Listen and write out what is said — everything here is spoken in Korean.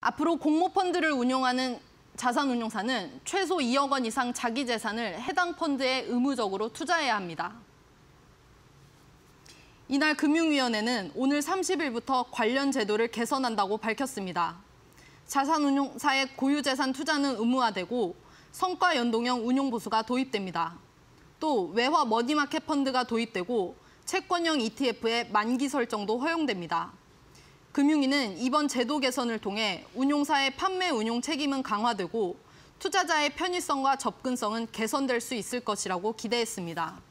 앞으로 공모펀드를 운용하는 자산운용사는 최소 2억 원 이상 자기 재산을 해당 펀드에 의무적으로 투자해야 합니다. 이날 금융위원회는 오늘 30일부터 관련 제도를 개선한다고 밝혔습니다. 자산운용사의 고유재산 투자는 의무화되고 성과 연동형 운용보수가 도입됩니다. 또 외화 머니마켓 펀드가 도입되고 채권형 ETF의 만기 설정도 허용됩니다. 금융위는 이번 제도 개선을 통해 운용사의 판매 운용 책임은 강화되고 투자자의 편의성과 접근성은 개선될 수 있을 것이라고 기대했습니다.